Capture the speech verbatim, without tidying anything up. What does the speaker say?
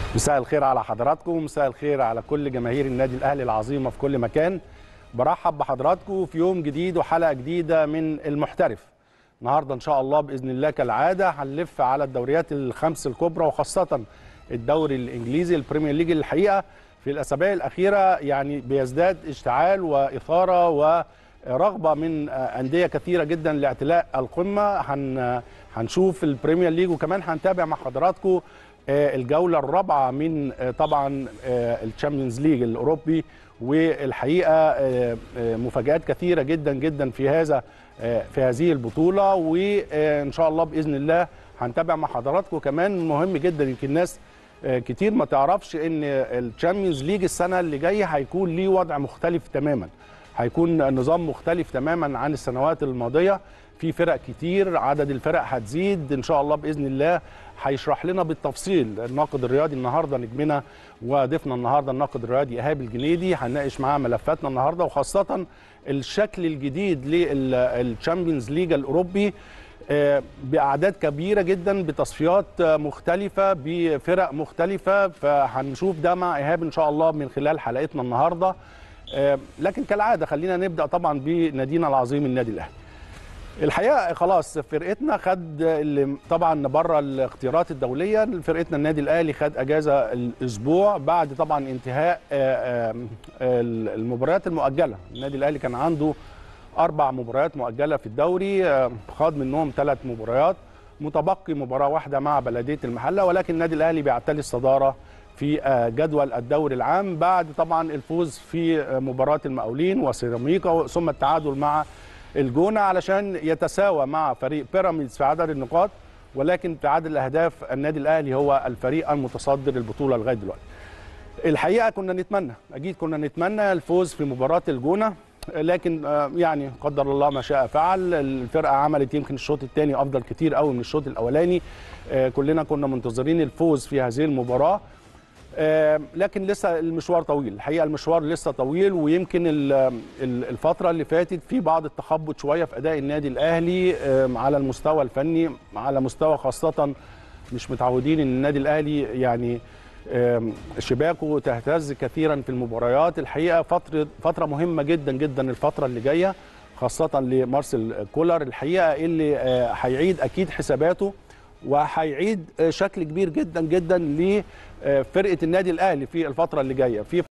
مساء الخير على حضراتكم، مساء الخير على كل جماهير النادي الاهلي العظيمه في كل مكان. برحب بحضراتكم في يوم جديد وحلقه جديده من المحترف. النهارده ان شاء الله باذن الله كالعاده هنلف على الدوريات الخمس الكبرى، وخاصه الدوري الانجليزي البريمير ليج. الحقيقه في الاسابيع الاخيره يعني بيزداد اشتعال واثاره ورغبه من انديه كثيره جدا لاعتلاء القمه. هن هنشوف البريمير ليج، وكمان هنتابع مع حضراتكم الجوله الرابعه من طبعا الشامبيونز ليج الاوروبي، والحقيقه مفاجآت كثيره جدا جدا في هذا في هذه البطوله، وان شاء الله باذن الله هنتابع مع حضراتكم. كمان مهم جدا، يمكن الناس كتير ما تعرفش ان الشامبيونز ليج السنه اللي جايه هيكون ليه وضع مختلف تماما، هيكون نظام مختلف تماما عن السنوات الماضيه. في فرق كتير، عدد الفرق هتزيد ان شاء الله باذن الله. هيشرح لنا بالتفصيل الناقد الرياضي النهارده نجمنا وضيفنا النهارده الناقد الرياضي ايهاب الجنيدي. هنناقش معاه ملفاتنا النهارده، وخاصه الشكل الجديد للشامبيونز ليج الاوروبي باعداد كبيره جدا، بتصفيات مختلفه، بفرق مختلفه. فهنشوف ده مع ايهاب ان شاء الله من خلال حلقتنا النهارده. لكن كالعاده خلينا نبدا طبعا بنادينا العظيم النادي الاهلي. الحقيقه خلاص فرقتنا خد اللي طبعا بره الاختيارات الدوليه، فرقتنا النادي الاهلي خد اجازه الاسبوع بعد طبعا انتهاء المباريات المؤجله. النادي الاهلي كان عنده اربع مباريات مؤجله في الدوري، خاض منهم ثلاث مباريات، متبقي مباراه واحده مع بلديه المحله، ولكن النادي الاهلي بيعتلي الصداره في جدول الدوري العام بعد طبعا الفوز في مباراه المقاولين وسيراميكا، ثم التعادل مع الجونه علشان يتساوى مع فريق بيراميدز في عدد النقاط، ولكن في عدد الاهداف النادي الاهلي هو الفريق المتصدر البطوله لغايه دلوقتي. الحقيقه كنا نتمنى، اكيد كنا نتمنى الفوز في مباراه الجونه، لكن يعني قدر الله ما شاء فعل. الفرقه عملت يمكن الشوط الثاني افضل كتير قوي من الشوط الاولاني، كلنا كنا منتظرين الفوز في هذه المباراه، لكن لسه المشوار طويل. الحقيقه المشوار لسه طويل، ويمكن الفتره اللي فاتت في بعض التخبط شويه في اداء النادي الاهلي على المستوى الفني، على مستوى خاصه مش متعودين ان النادي الاهلي يعني شباكه تهتز كثيرا في المباريات. الحقيقه فتره فتره مهمه جدا جدا الفتره اللي جايه، خاصه لمارسيل كولر الحقيقه اللي هيعيد اكيد حساباته، وهيعيد شكل كبير جدا جدا لفرقه النادي الاهلي في الفتره اللي جايه. في